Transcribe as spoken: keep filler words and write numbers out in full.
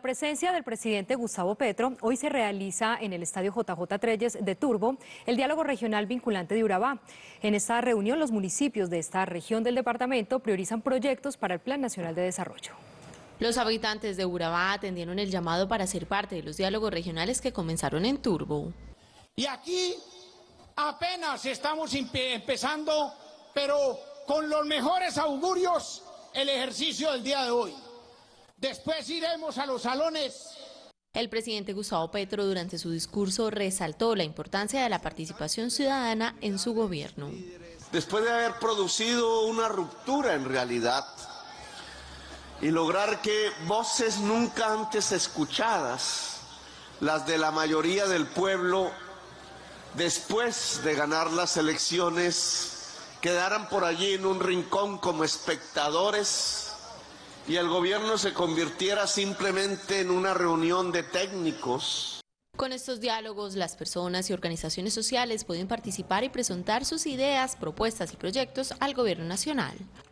La presencia del presidente Gustavo Petro, hoy se realiza en el estadio J J Trelles de Turbo el diálogo regional vinculante de Urabá. En esta reunión, los municipios de esta región del departamento priorizan proyectos para el Plan Nacional de Desarrollo. Los habitantes de Urabá atendieron el llamado para ser parte de los diálogos regionales que comenzaron en Turbo. Y aquí apenas estamos empezando, pero con los mejores augurios, el ejercicio del día de hoy. Después iremos a los salones. El presidente Gustavo Petro durante su discurso resaltó la importancia de la participación ciudadana en su gobierno. Después de haber producido una ruptura en realidad y lograr que voces nunca antes escuchadas, las de la mayoría del pueblo, después de ganar las elecciones, quedaran por allí en un rincón como espectadores y el gobierno se convirtiera simplemente en una reunión de técnicos. Con estos diálogos, las personas y organizaciones sociales pueden participar y presentar sus ideas, propuestas y proyectos al gobierno nacional.